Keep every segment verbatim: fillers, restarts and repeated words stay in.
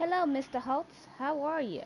Hello, Mister Holtz. How are you?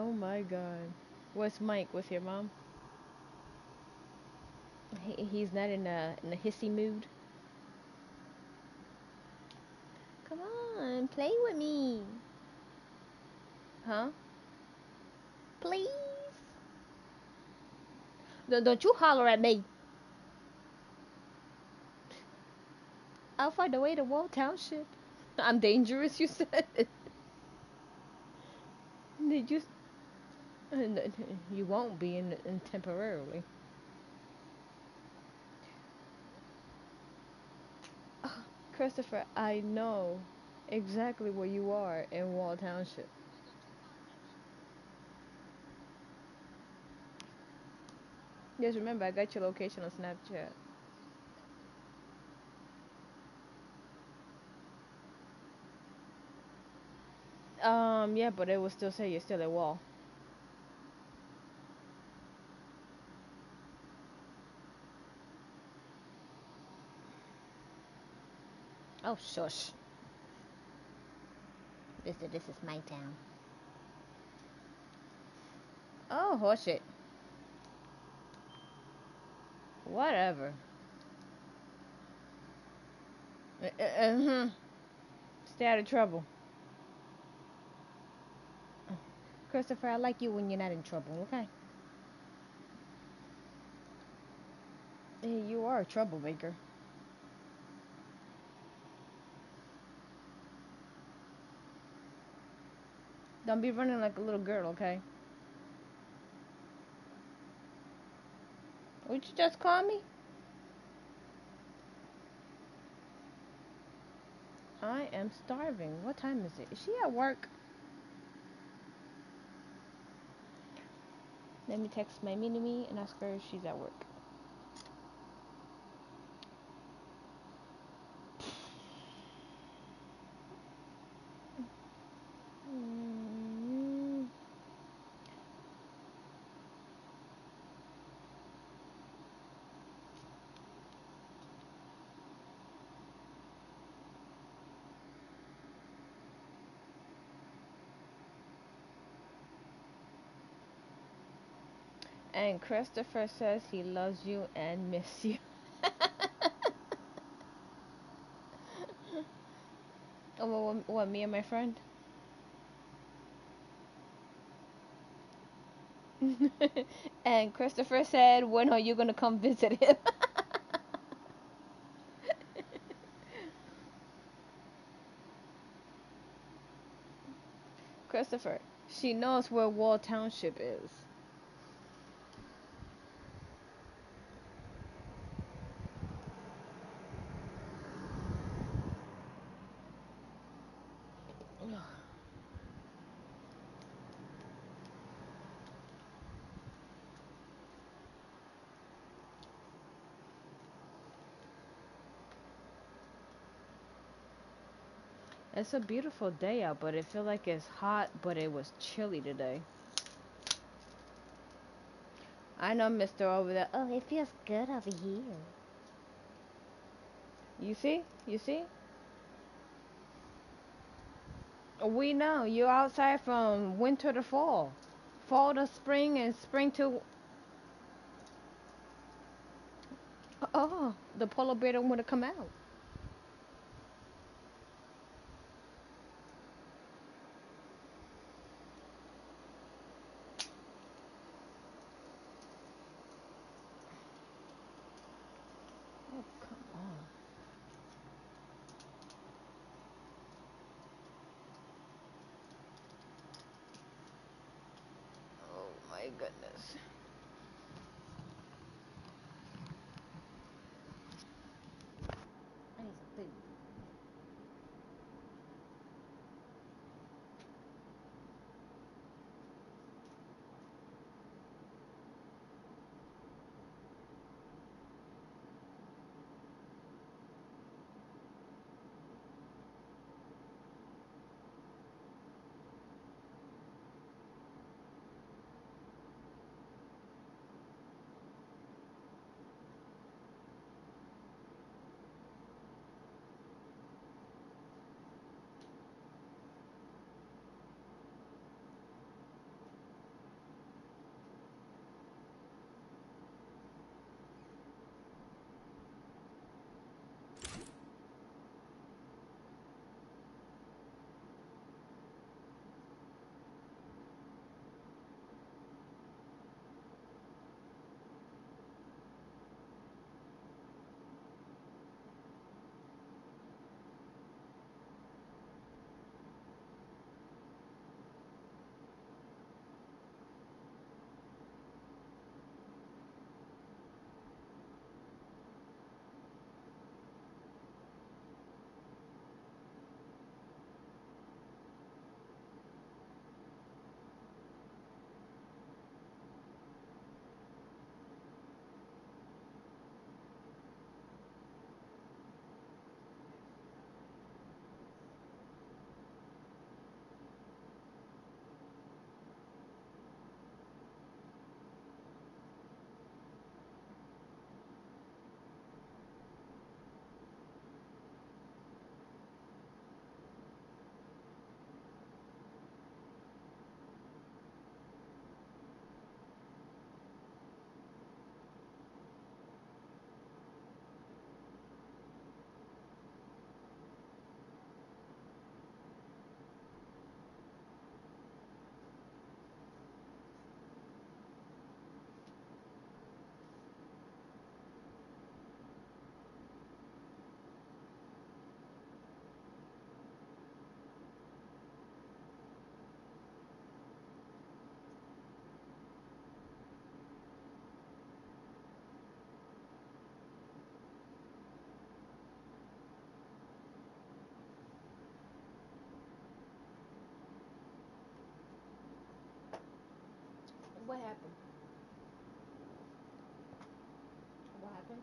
Oh my god. What's Mike? What's your mom? He, he's not in a in a hissy mood. Come on, play with me. Huh? Please. Don't, don't you holler at me. I'll find a way to Wall Township. I'm dangerous, you said. Did you? You won't be in, in temporarily. Christopher, I know exactly where you are in Wall Township. Just remember, I got your location on Snapchat. Um, yeah, but it will still say you're still at Wall. Oh, shush. This, this is my town. Oh, horseshit. Whatever. Uh, uh, uh-huh. Stay out of trouble. Christopher, I like you when you're not in trouble, okay? Hey, you are a troublemaker. Don't be running like a little girl, okay? Would you just call me? I am starving. What time is it? Is she at work? Let me text my mini-me and ask her if she's at work. Mm. And Christopher says he loves you and miss you. Oh, what, what, me and my friend? And Christopher said, when are you gonna come visit him? Christopher, she knows where Wall Township is. It's a beautiful day out, but it feels like it's hot, but it was chilly today. I know, mister over there. Oh, it feels good over here. You see? You see? We know. You're outside from winter to fall. Fall to spring and spring to... Oh, the polar bear don't want to come out. Oh, come on. Oh, my goodness. What happened? What happened?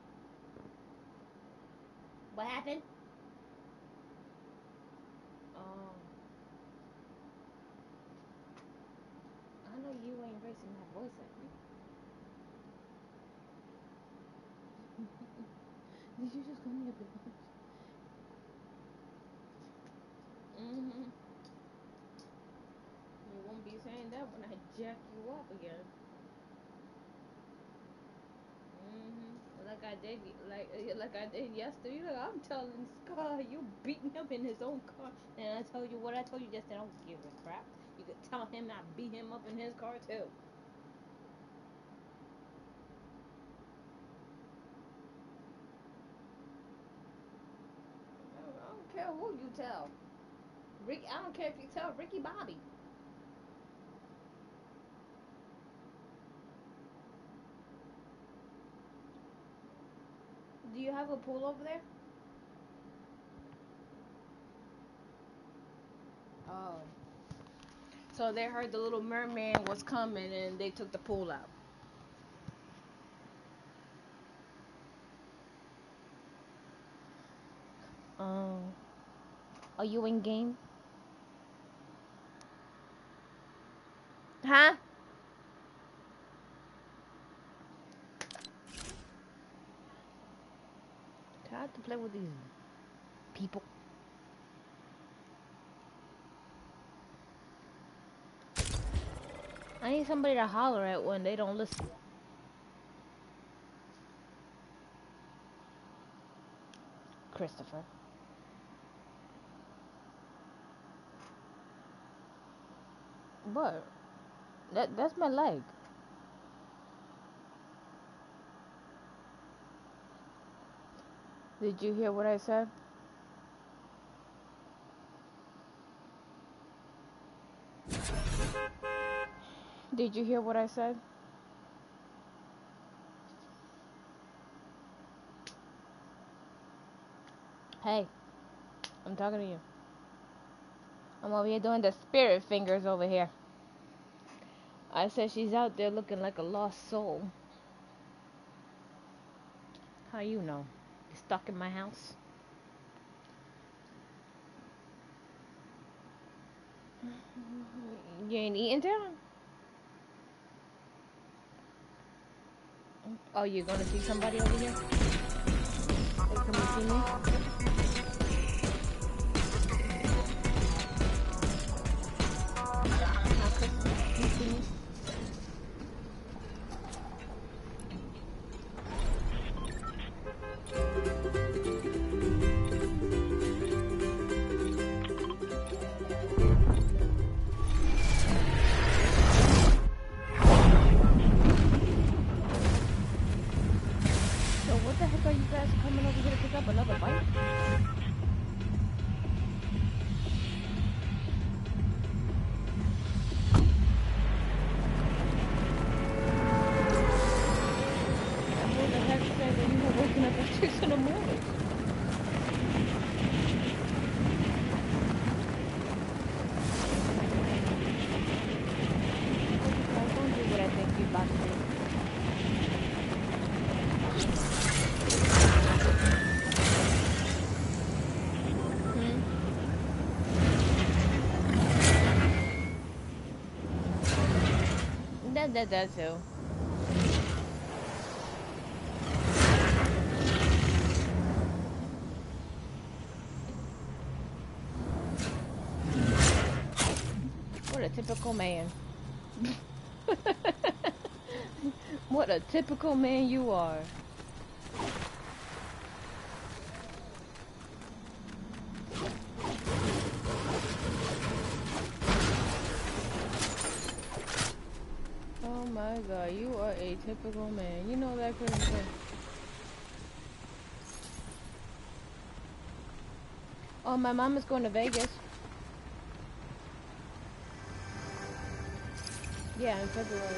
What happened? Um, I know you ain't raising that voice at me. Did you just call me a bitch? Mm-hmm. You won't be saying that when I jack you up again. Mm-hmm. Like I did, like like I did yesterday. Like I'm telling Scott, you beat him up in his own car, and I told you what I told you yesterday. I don't give a crap. You could tell him I beat him up in his car too. I don't, I don't care who you tell. Rick, I don't care if you tell Ricky Bobby. Do you have a pool over there? Oh. So they heard the Little Merman was coming and they took the pool out. Oh. Are you in game? Huh? I have to play with these people. I need somebody to holler at when they don't listen. Christopher. What? That that's my leg. Did you hear what I said? Did you hear what I said? Hey, I'm talking to you. I'm over here doing the spirit fingers over here. I said she's out there looking like a lost soul. How you know? You stuck in my house? You ain't eating down? Oh, you gonna see somebody over here? Hey, come you see me? Now, Chris, can you see me? So what the heck are you guys coming over here to pick up another bite? And who the heck said that you were waking up at six in the morning? Well, don't do what I think you're about to do. Hmm? That, that, that too. What a typical man. What a typical man you are. Oh my god, you are a typical man. You know that, Christopher? Oh, my mom is going to Vegas. Yeah, in February.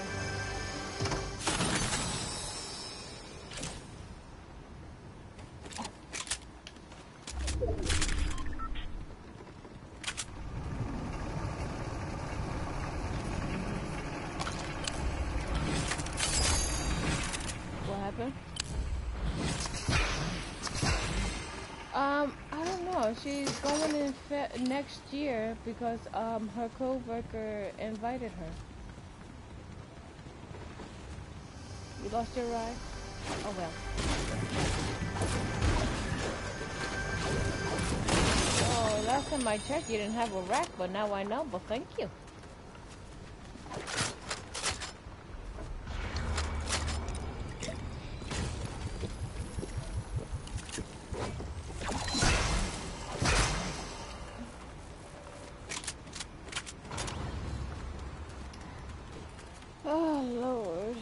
happened? Um, I don't know. She's going in fe next year because um her co-worker invited her. You lost your ride? Oh well. Oh, last time I checked, you didn't have a rack, but now I know. But thank you. Oh Lord.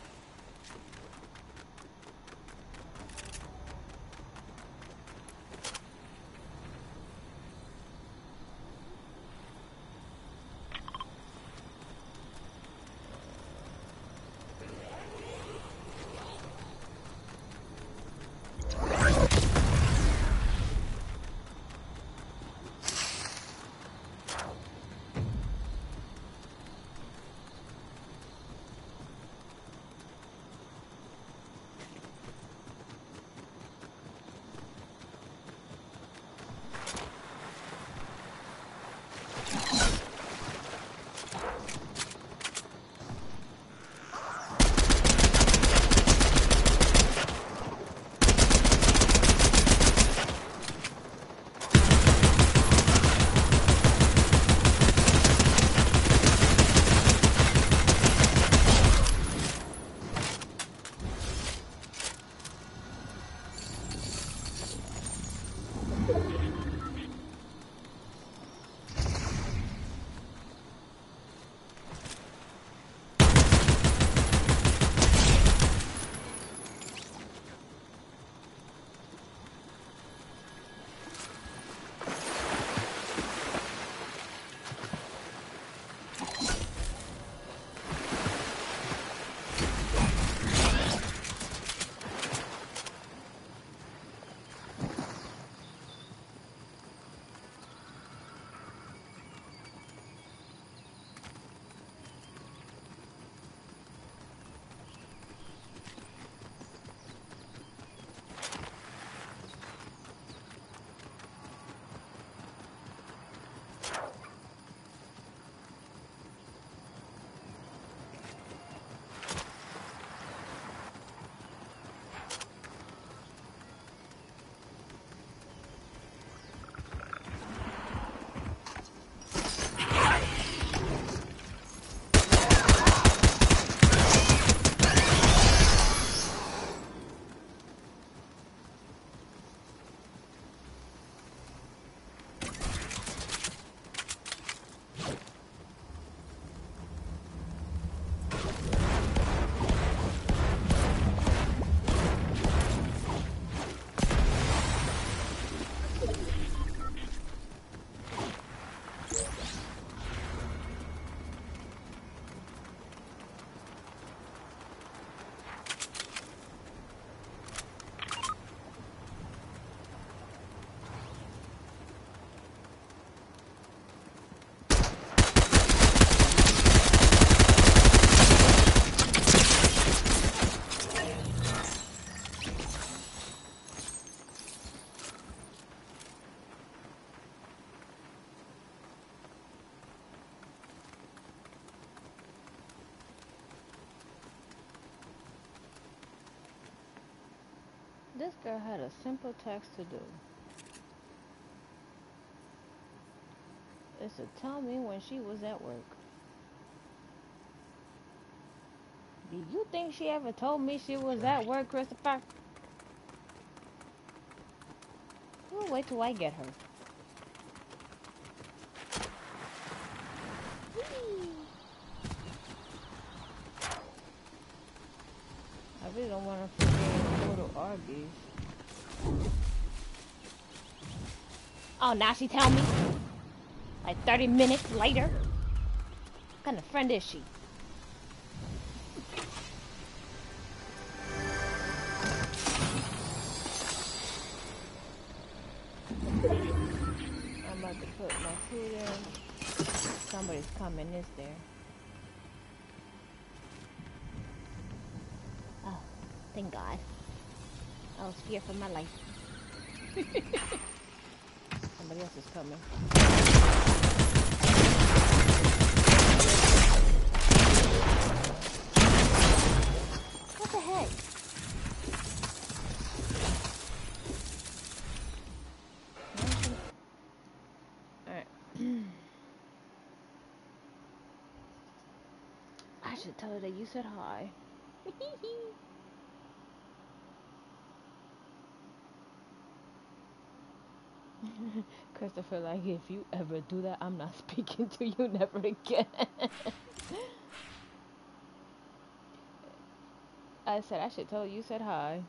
This girl had a simple task to do. It's to tell me when she was at work. Do you think she ever told me she was at work, Christopher? We'll wait till I get her. I really don't want to forget go to Arby's. Oh, now she tell me? Like thirty minutes later? What kind of friend is she? I'm about to put my food in. Somebody's coming, is there? Oh. Thank God. I was scared for my life. Somebody else is coming. What the heck? Alright. I should tell her that you said hi. Christopher, like, if you ever do that, I'm not speaking to you never again. I said I should tell her you said hi.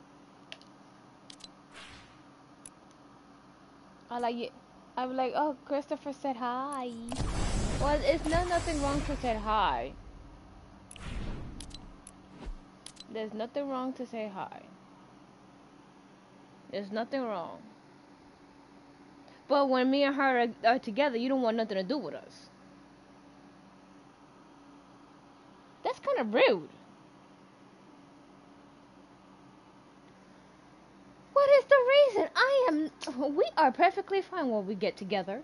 I like it. I was like, oh, Christopher said hi. Well, it's not nothing wrong to say hi. There's nothing wrong to say hi. There's nothing wrong. But when me and her are, are together, you don't want nothing to do with us. That's kind of rude. What is the reason? I am. We are perfectly fine when we get together.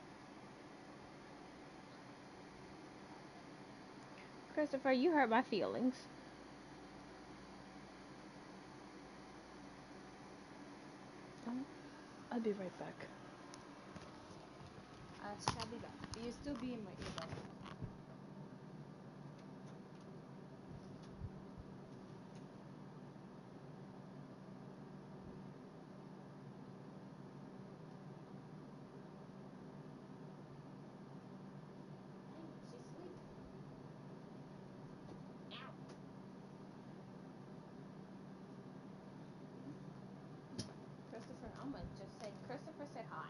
Christopher, you hurt my feelings. I'll be right back. I shall be back. You still be in my earbud. Christopher, I'm gonna just say Christopher said hi.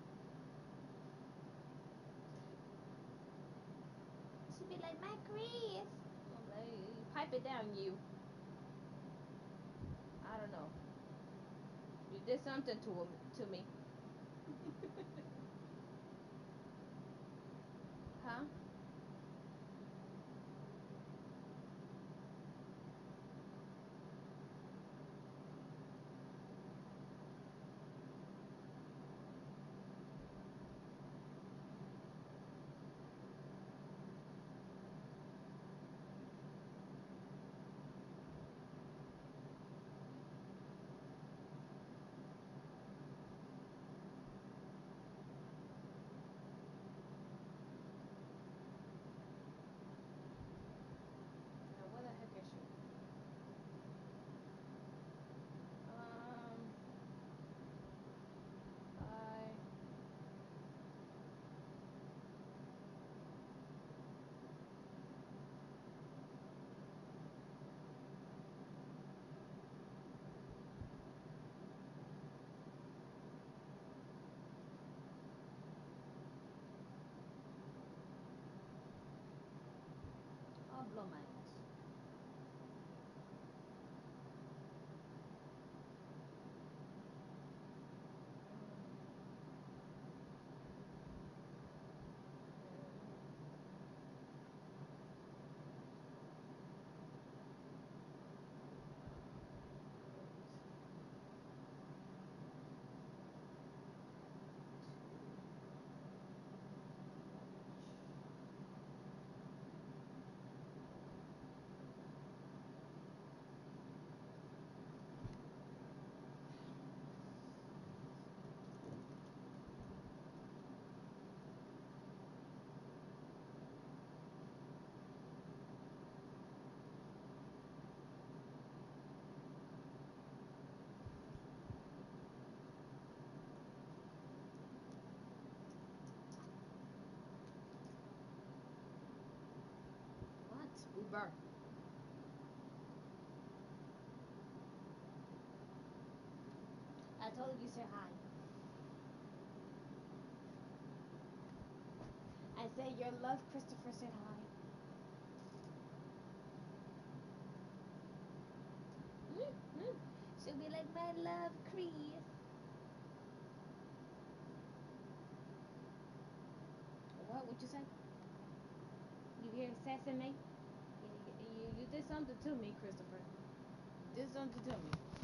She'd be like, my Chris. Like, pipe it down, you. I don't know. You did something to him, to me. Huh? Now, where the heck is she? Um, I. I'll blow my nose. What? Uber. I told you say hi. I said your love, Christopher said hi. Mm-hmm. She'll be like, my love, Chris. What would you say? You here sassing me? You, you, you did something to me, Christopher. did something to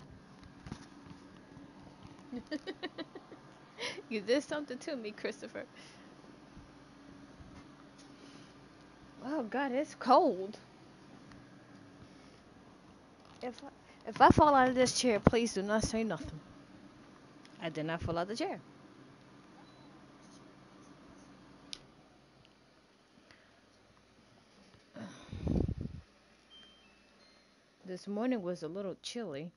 me. You did something to me, Christopher. Oh God, it's cold. If I, if I fall out of this chair, please do not say nothing. I did not fall out of the chair. This morning was a little chilly.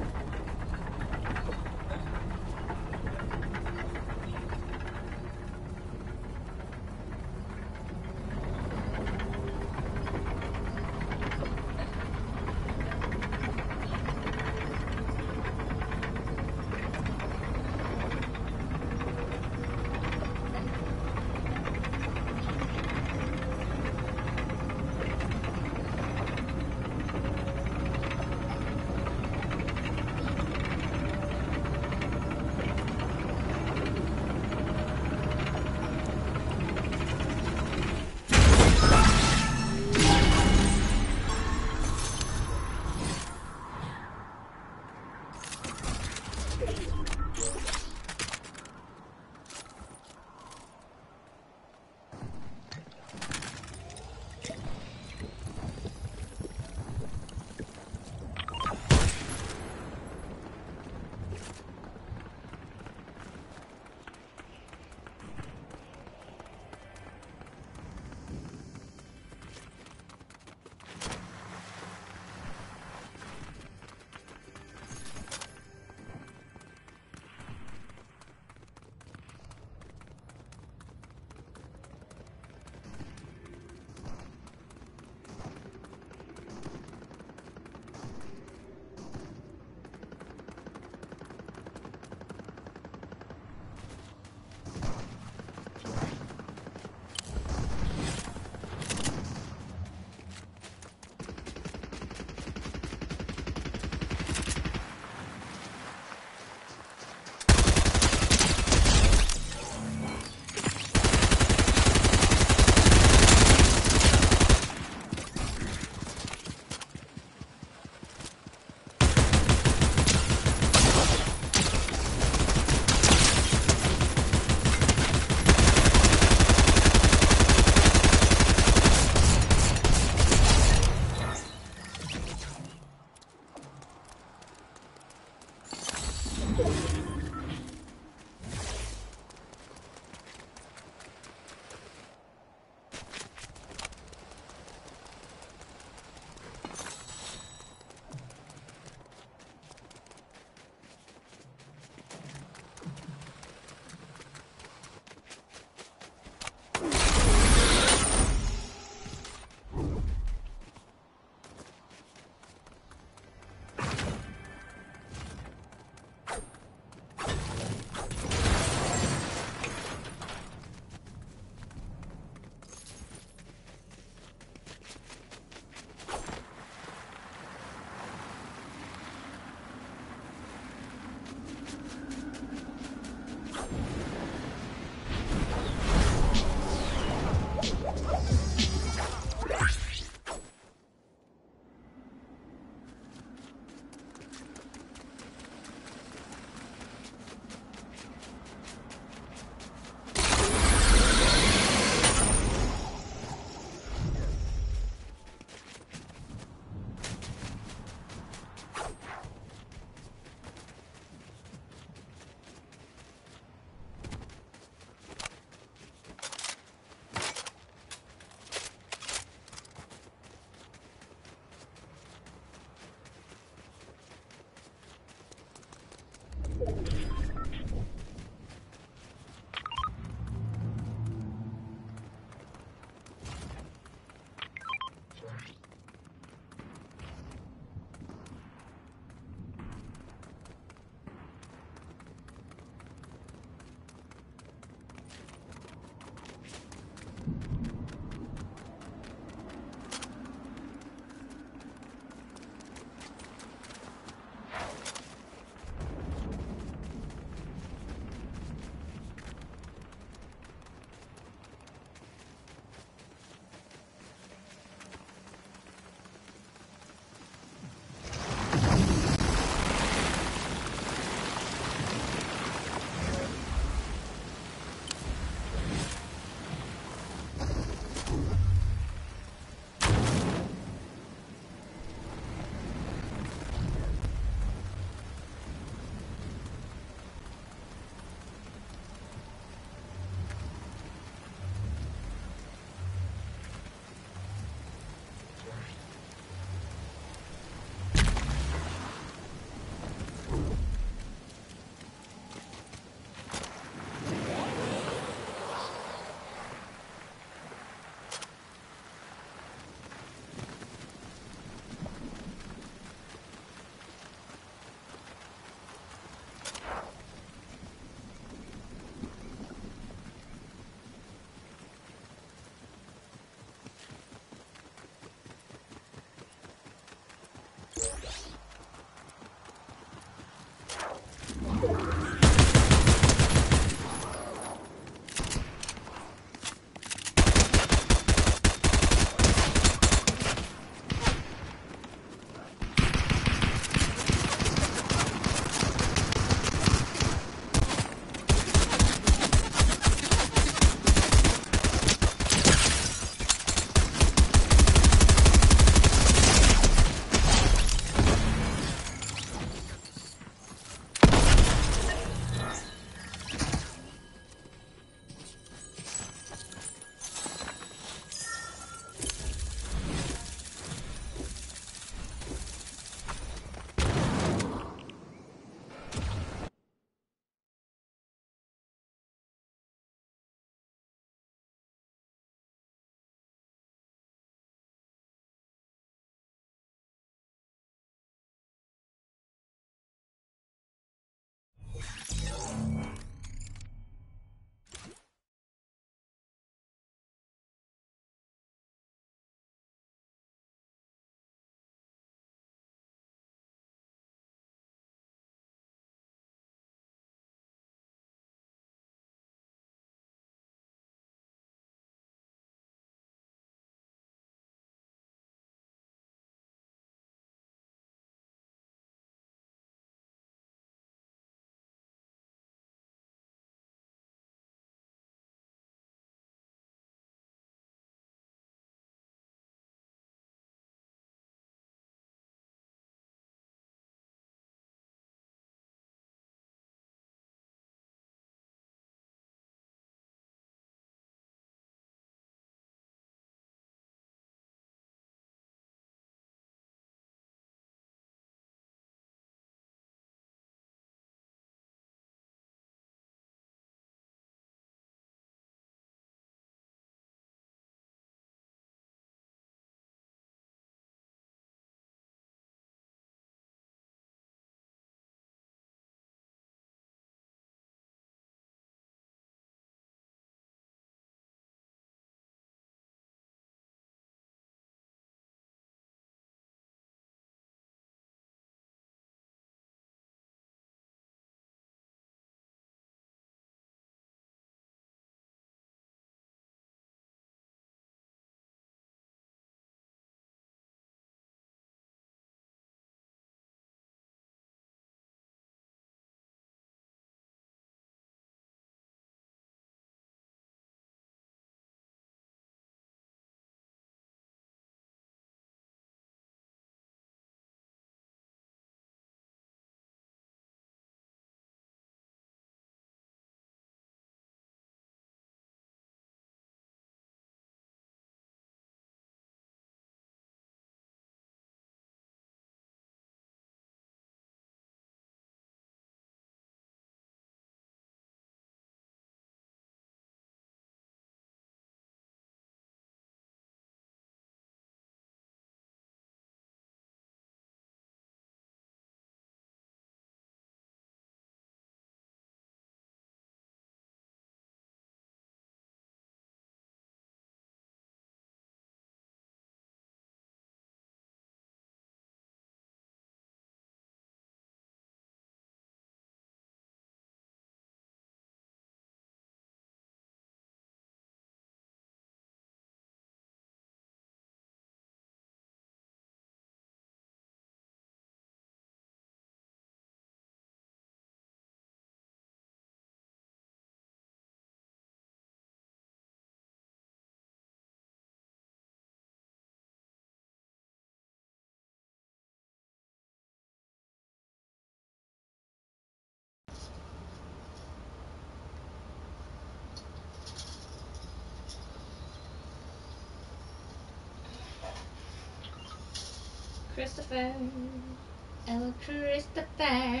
Christopher. Oh, Christopher. I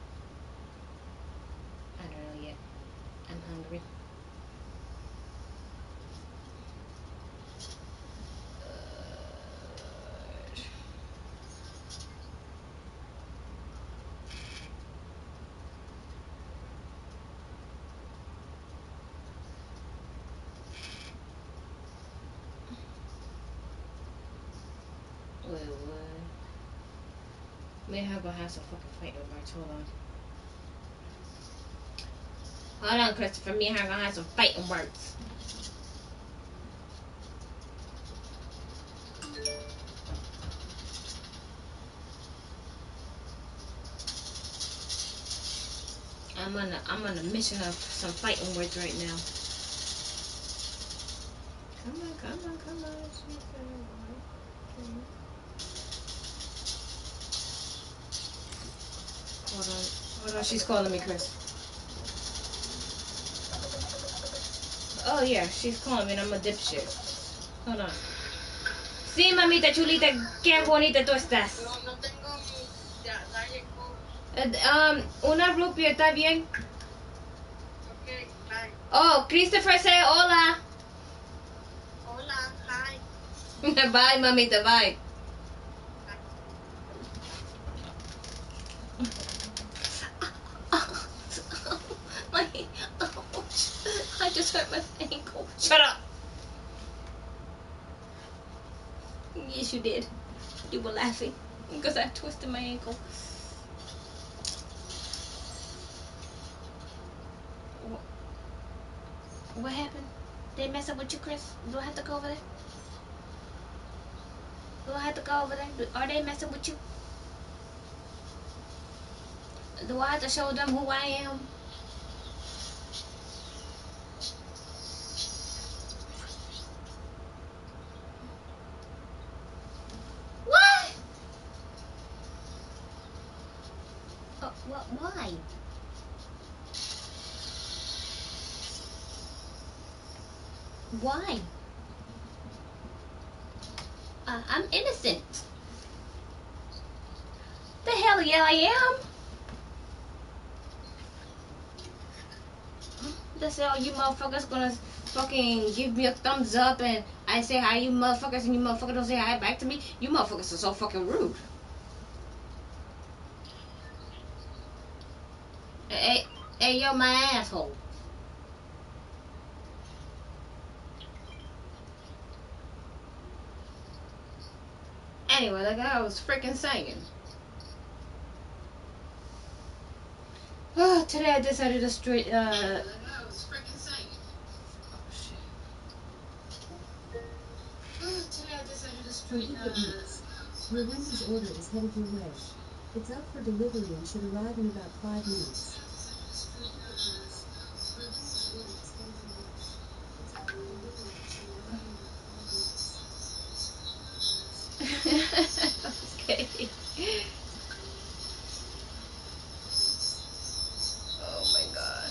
don't know yet. I'm hungry. Wait, what? Me and her gonna have some fucking fight with March. Hold on. Hold on, Christopher. Me and her gonna have some fighting words. I'm on a I'm on a mission of some fighting words right now. Come on, come on, come on. Hold on, hold on. She's calling me, Chris. Oh yeah, she's calling me and I'm a dipshit. Hold on. Sí, mamita chulita, qué bonita tú estás. No, no tengo uh, um, una rupia, ¿está bien? Okay, bye. Oh, Christopher, say hola. Hola, hi. Bye, mamita, bye. My, ouch. I just hurt my ankle. Shut up. Yes, you did. You were laughing because I twisted my ankle. What happened? They messing with you, Chris? Do I have to go over there? Do I have to go over there? Are they messing with you? Do I have to show them who I am? What? Uh, what? Why? Why? Uh, I'm innocent. The hell yeah I am. That's all you motherfuckers gonna fucking give me a thumbs up and I say hi you motherfuckers and you motherfuckers don't say hi back to me. You motherfuckers are so fucking rude. Hey, hey, you're my asshole. Anyway, like I was freaking saying. Oh, today I decided to straight, uh... Anyway, like I was freaking saying. Oh, shit. Oh, today I decided to straight, uh... Your Wendy's order is headed your way. It's up for delivery and should arrive in about five minutes. Okay. Oh my god.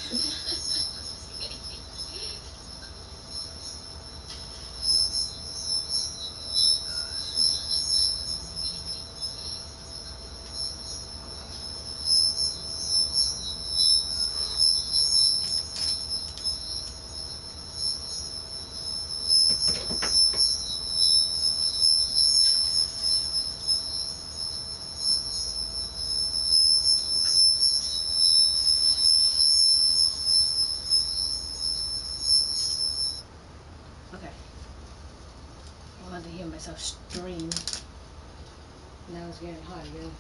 Okay. I wanted to hear myself stream. Now it's getting hot again.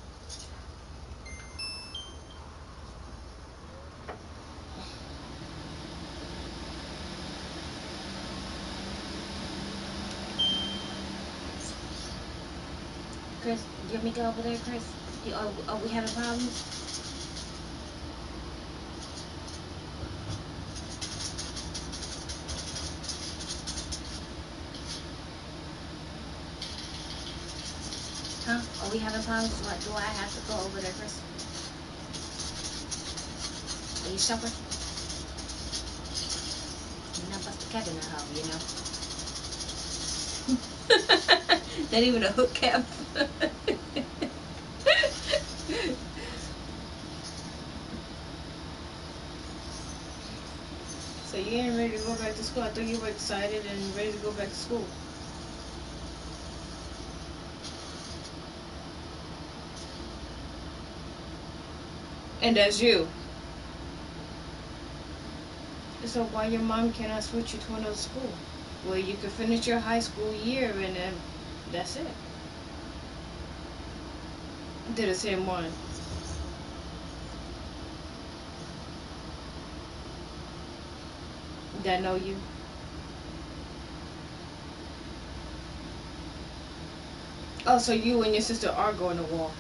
Chris, do you want me to go over there, Chris? You, are, are we having problems? Huh? Are we having problems? Do I, do I have to go over there, Chris? Are you sure? You're not bust a cap in the hole, you know? Not even a hook cap. So you ain't ready to go back to school? I thought you were excited and ready to go back to school. And that's you. So why your mom cannot switch you to another school? Well, you could finish your high school year and then that's it. Did the same one. That know you? Oh, so you and your sister are going to war.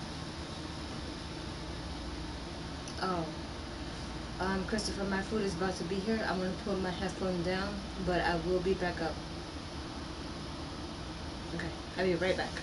Oh, um, Christopher, my food is about to be here. I'm gonna put my headphone down, but I will be back up. Okay, I'll be right back.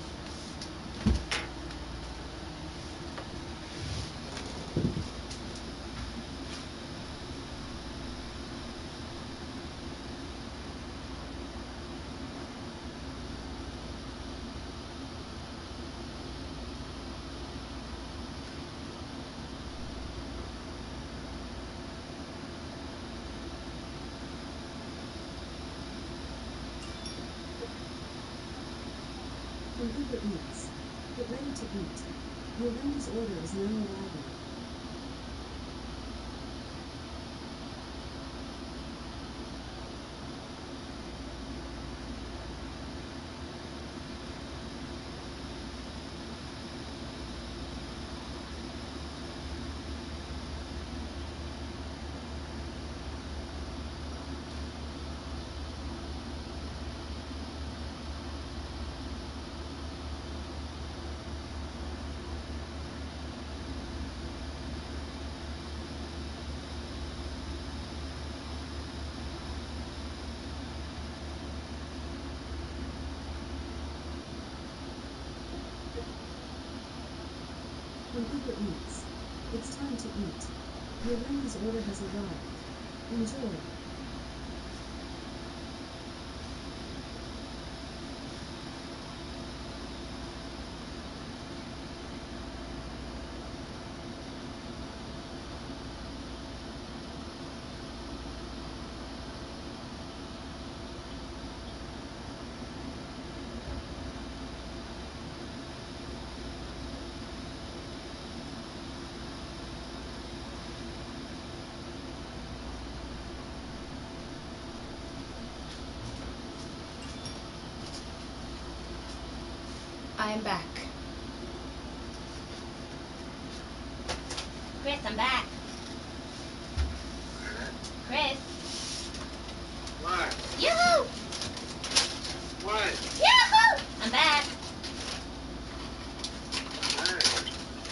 From Uber Eats. Get ready to eat. Your Wendy's order is now arriving. From Uber Eats. It's time to eat. Your Wendy's order has arrived. Enjoy. I am back. Chris, I'm back. Chris. What? Yoo-hoo! What? Yoo-hoo! I'm back. Hey.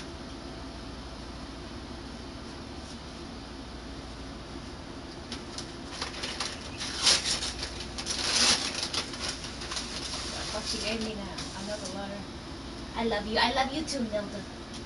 That's what she gave me now. Another letter. I love you. I love you too, Nilda.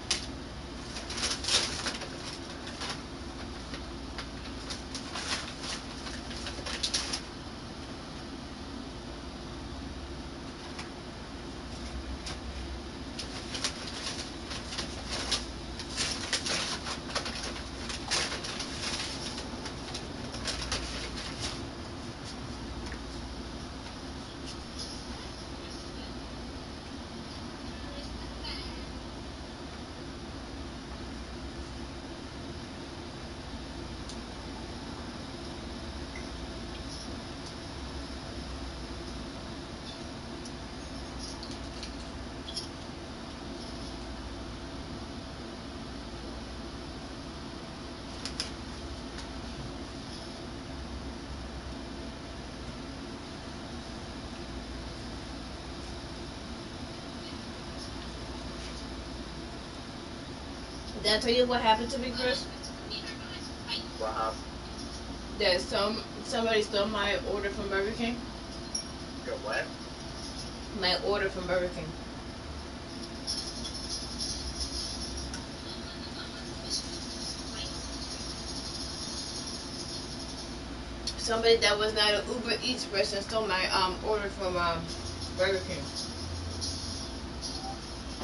Did I tell you what happened to me, Chris? What happened? That some somebody stole my order from Burger King. Your what? My order from Burger King. Somebody that was not an Uber Eats person stole my um order from um Burger King.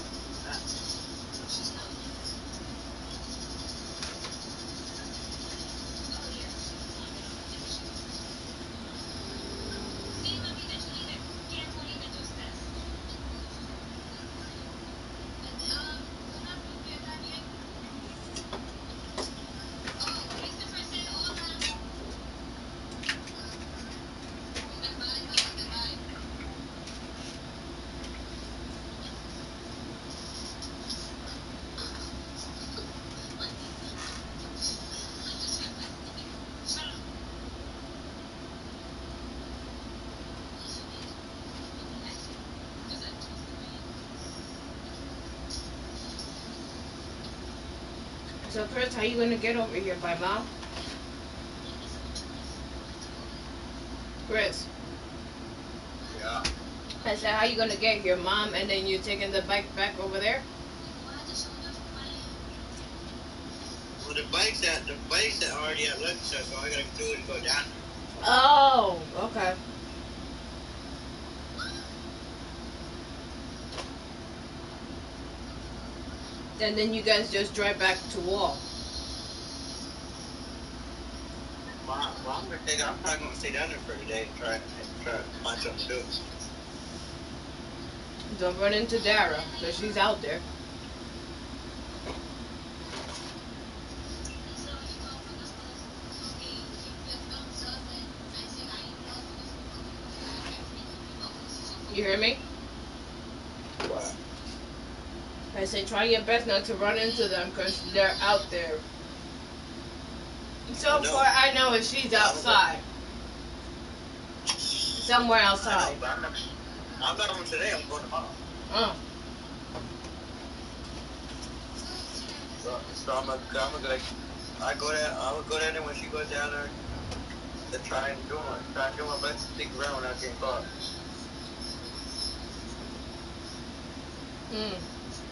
So Chris, how you gonna get over here? By mom? Chris, Yeah. I said, how you gonna get here, mom? And then you taking the bike back over there? Well, the bike's at the bike's at already at Lexington, so all I gotta do is go down there. Oh, okay. And then you guys just drive back to Wall. Well, well, I'm gonna take. I'm probably gonna stay down there for today and try and try to find something to do. Don't run into Dara, because she's out there. You hear me? What? I say try your best not to run into them, because they're out there. So I know. far, I know is she's outside. Somewhere I know, outside. but I'm not. I'm not going today. I'm going tomorrow. Oh. So, so I'm gonna. I'm gonna go. I go there. I would go down there when she goes down there to try and do my try and do my best to stick around without getting caught. Mm.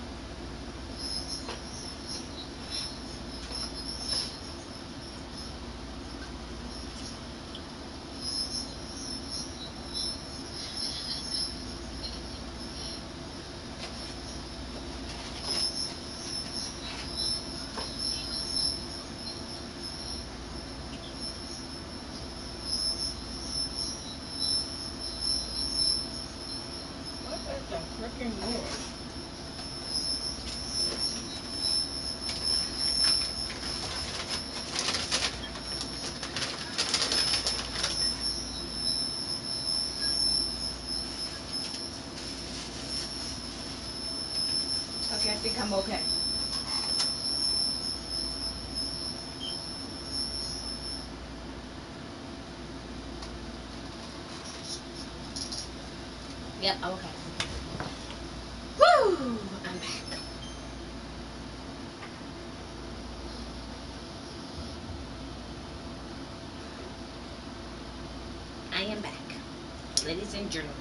What is the freaking noise? Okay, I think I'm okay. Yep, I'm okay. Woo! I'm back. I am back. Ladies and gentlemen.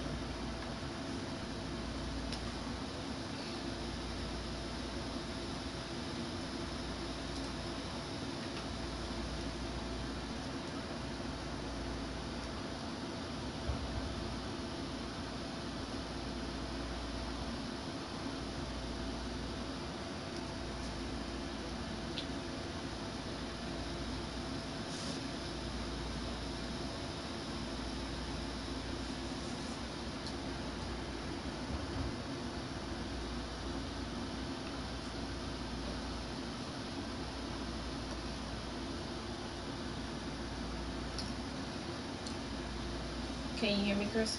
Can you hear me, Chris?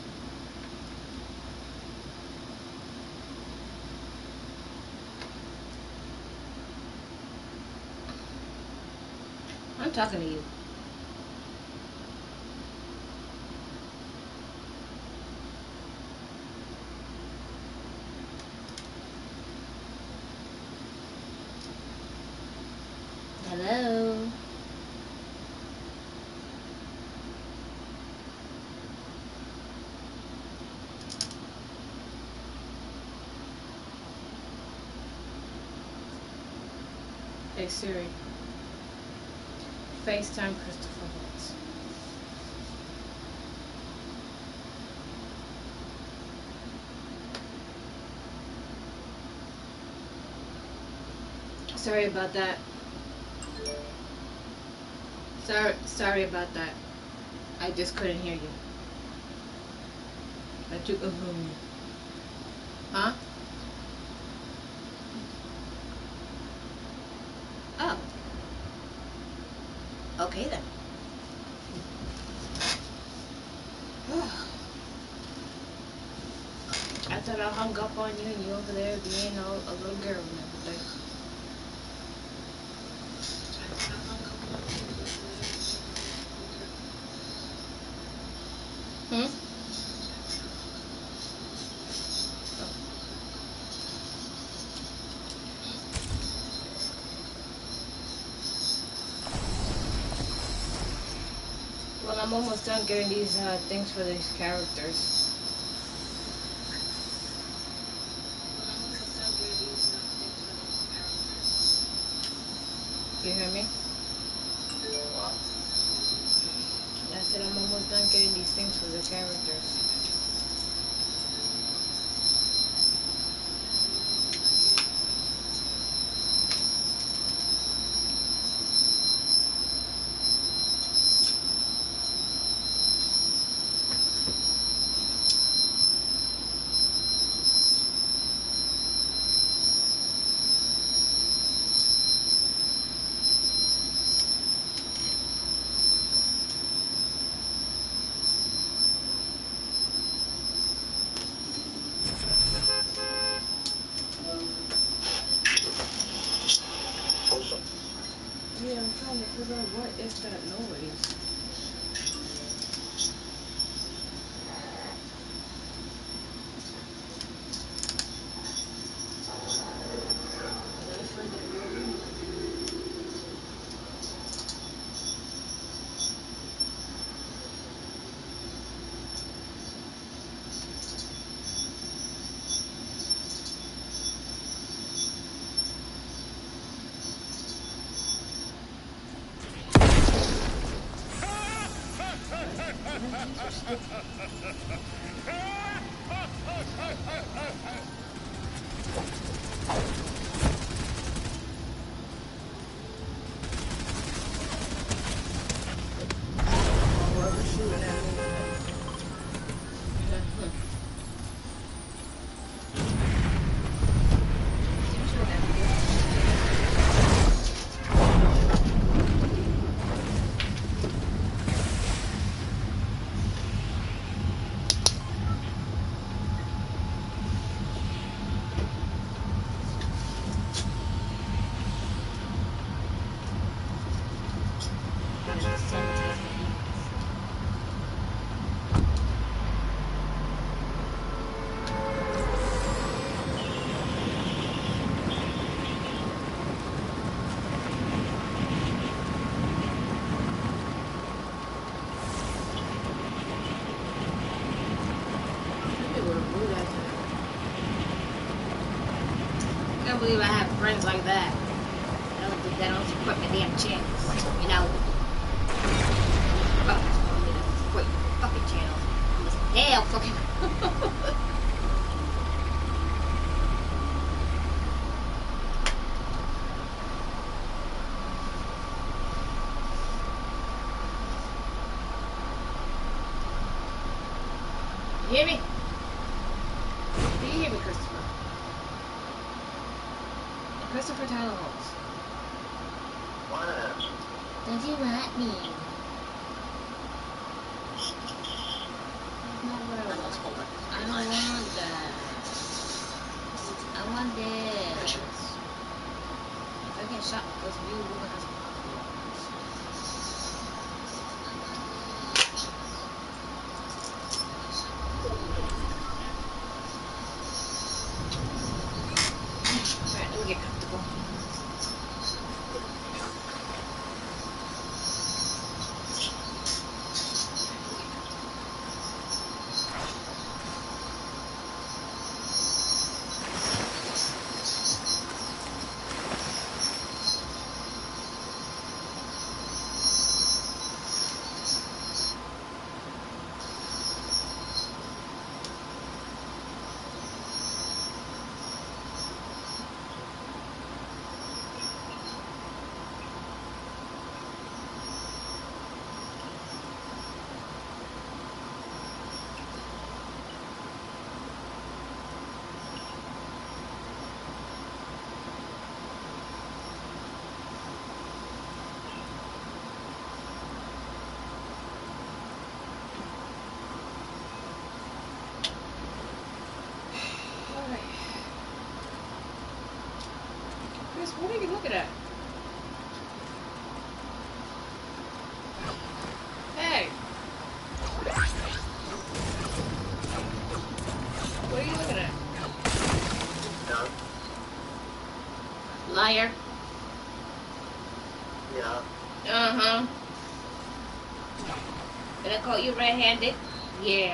I'm talking to you. Hello? Hey Siri. FaceTime Christopher Holtz. Sorry about that. Sorry, sorry about that. I just couldn't hear you. I took a home. Huh? Oh. Okay then. I thought I hung up on you and you over there being a, a little girl and everything. I thought I hung up on you and you over there being a little girl. Hmm? I'm almost done getting these uh, things for these characters. I'm almost done getting these uh, things for these characters. You hear me? What? I said I'm almost done getting these things for the characters. Yeah, I'm trying to figure out what is that noise. Did I find that movie? Whoever's shooting at me. I can't believe I have friends like that. I don't think that don't support my damn channels. You know? Fuck, I need to support your fucking channel. I'm just hell fucking. You hear me? Do you hear me, Christopher? Christopher Tyler Holmes. What? Does he want me? That's not what I want. I don't want that. I want this. If I get shot with this view, we're gonna have some problems. Alright, let me get comfortable. Chris, what are you looking at? Hey! What are you looking at? Yeah. Liar. Yeah. Uh-huh. Did I call you red-handed? Yeah.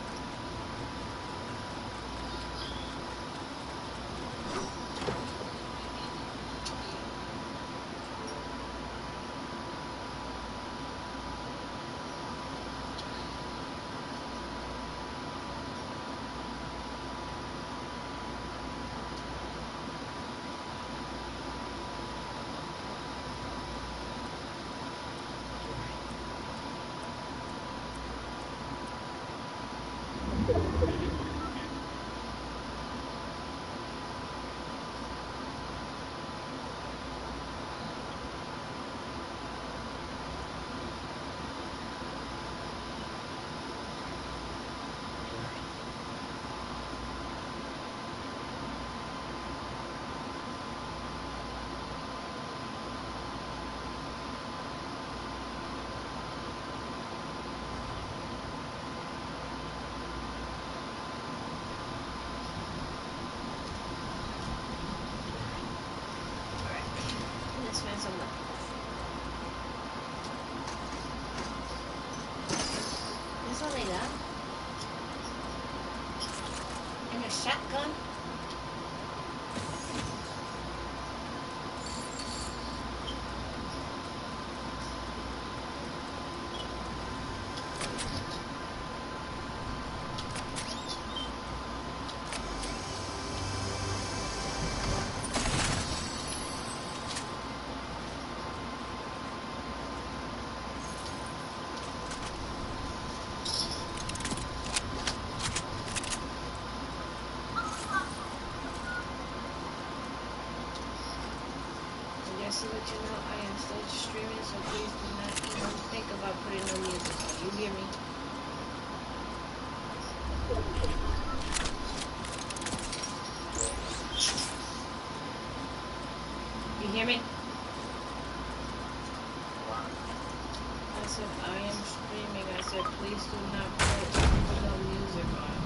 Let's find some weapons. That's all they got. And a shotgun. Just to let you know, I am still streaming, so please do not even think about putting no music on. You hear me? You hear me? I said I am streaming. I said please do not put, put no music on.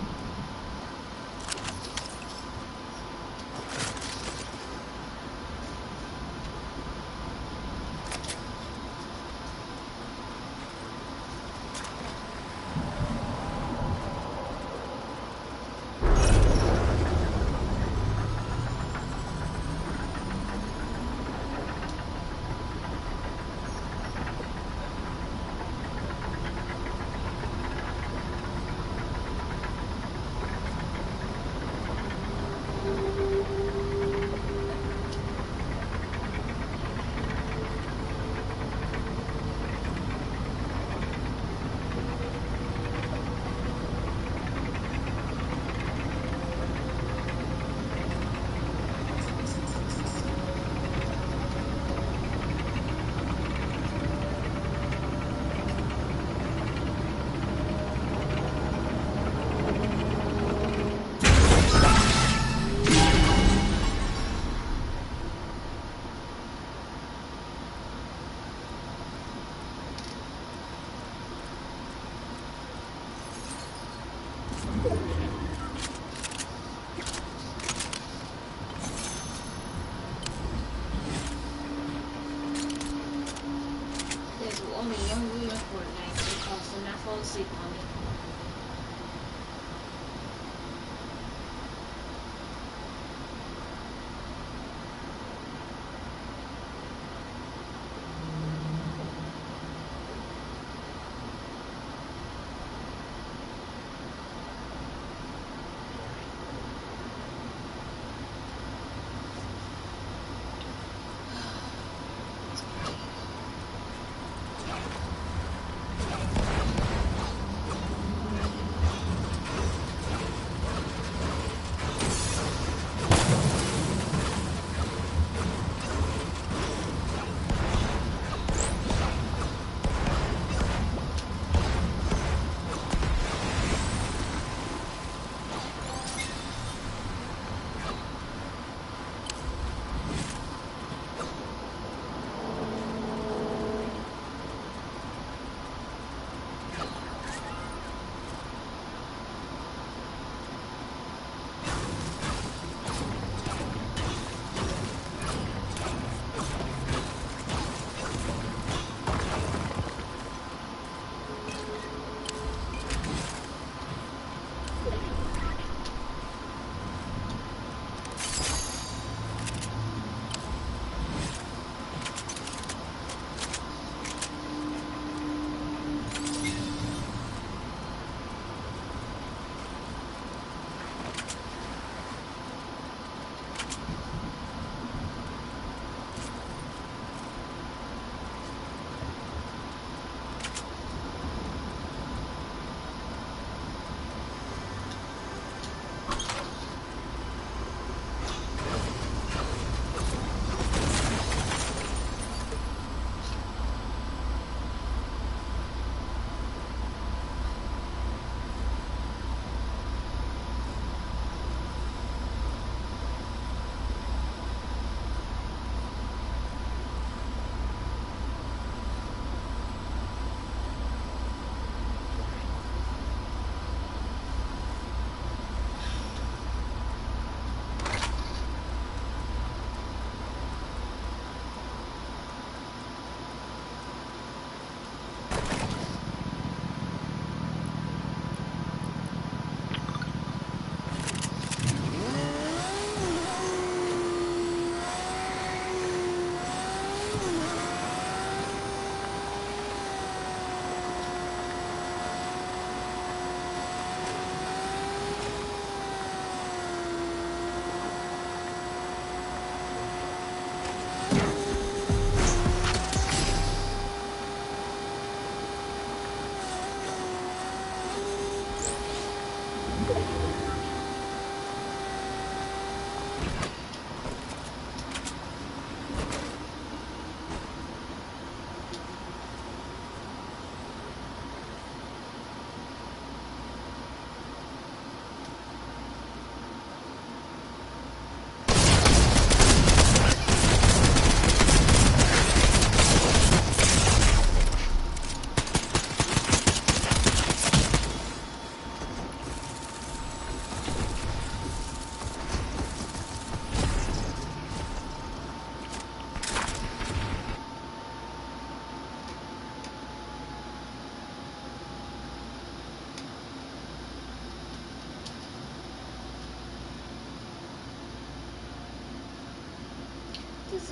There's only one rule in Fortnite. It calls to not fall asleep on me.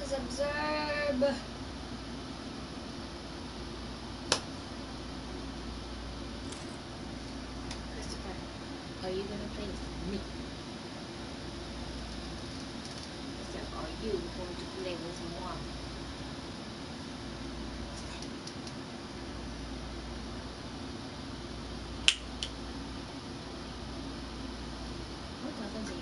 Please absorb. Christopher, are you gonna play with me? I said, are you going to play with moi? I'm talking to you.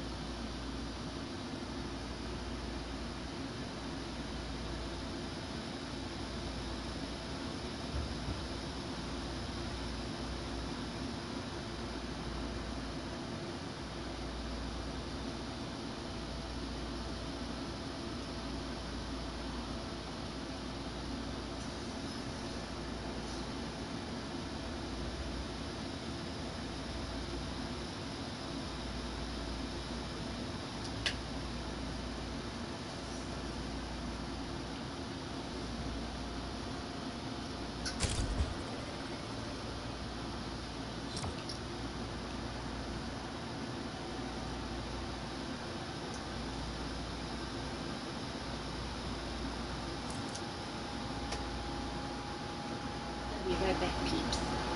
I'll be right back, peeps.